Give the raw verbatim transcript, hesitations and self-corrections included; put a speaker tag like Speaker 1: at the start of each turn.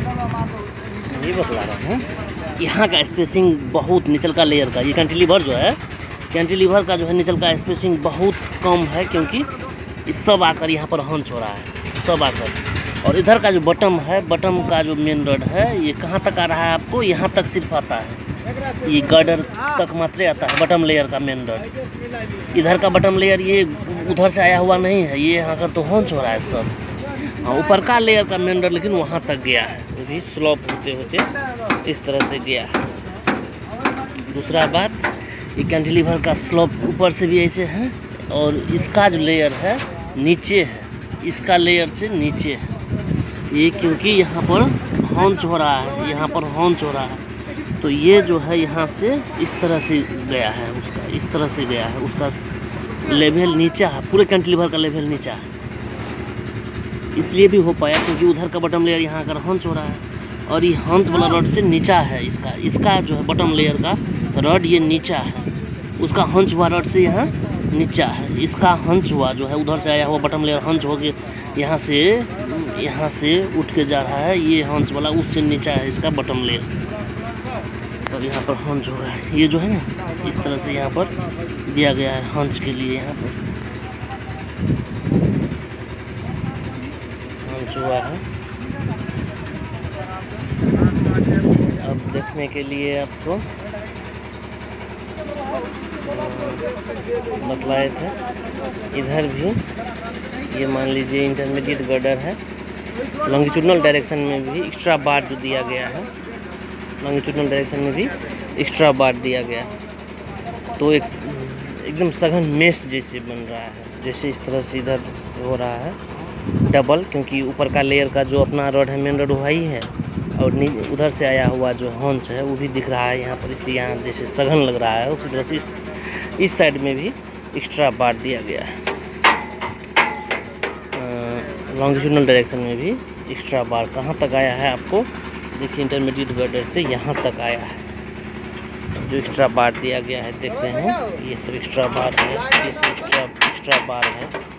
Speaker 1: ये बतला रहा हूँ, यहाँ का स्पेसिंग बहुत निचल का लेयर का, ये कैंटिलीवर जो है, कैंटिलीवर का जो है निचल का स्पेसिंग बहुत कम है, क्योंकि इस सब आकर यहाँ पर हंच हो रहा है, सब आकर। और इधर का जो बटम है, बटम का जो मेन रड है, ये कहाँ तक आ रहा है आपको, यहाँ तक सिर्फ आता है, ये गर्डर तक मात्र आता है बटम लेयर का मेन रड। इधर का बटम लेयर ये उधर से आया हुआ नहीं है, ये यहाँ कर तो हंच हो रहा है सब। हाँ, ऊपर का लेयर का मेन रड लेकिन वहाँ तक गया है, वो भी स्लॉप होते होते इस तरह से गया है। दूसरा बात, ये कैंटिलीवर का स्लॉप ऊपर से भी ऐसे है, और इसका जो लेयर है नीचे है, इसका लेयर से नीचे है ये, क्योंकि यहाँ पर हॉन्च हो रहा है, यहाँ पर हॉन्च हो रहा है, तो ये जो है यहाँ से इस तरह से गया है, उसका इस तरह से गया है, उसका लेवल नीचा है, पूरे कैंटिलीवर का लेवल नीचा है। इसलिए भी हो पाया क्योंकि उधर का बटम लेयर यहाँ कर हॉन्च हो रहा है, और ये हॉन्च वाला रड से नीचा है, इसका इसका जो है बटम लेयर का रड ये नीचा है, उसका हंच हुआ रड से यहाँ नीचा है, इसका हंच हुआ जो है उधर से आया हुआ बटम लेयर हंच हो के यहाँ से यहाँ से उठ के जा रहा है, ये हंच वाला उससे नीचा है इसका बटम लेयर, तब यहाँ पर हंच हो रहा है। ये जो है ना इस तरह से यहाँ पर दिया गया है हंच के लिए, यहाँ पर हंच हुआ है। अब देखने के लिए आपको बतलाए थे, इधर भी ये मान लीजिए इंटरमीडिएट गर्डर है, लॉन्गिट्यूडनल डायरेक्शन में भी एक्स्ट्रा बार जो दिया गया है, लॉन्गिट्यूडनल डायरेक्शन में भी एक्स्ट्रा बार दिया गया, तो एक एकदम सघन मेश जैसे बन रहा है, जैसे इस तरह से इधर हो रहा है डबल, क्योंकि ऊपर का लेयर का जो अपना रड है मेन रड वही है, और उधर से आया हुआ जो हॉन्च है वो भी दिख रहा है यहाँ पर, इसलिए यहाँ जैसे सघन लग रहा है। उसी तरह से इस, इस साइड में भी एक्स्ट्रा बार दिया गया है, लॉन्गिट्यूडनल डायरेक्शन में भी एक्स्ट्रा बार कहाँ तक आया है आपको देखिए, इंटरमीडिएट गर्डर से यहाँ तक आया है, जो एक्स्ट्रा बार दिया गया है देखते हैं, ये सब एक्स्ट्रा बार है, ये सब एक्स्ट्रा एक्स्ट्रा बार है।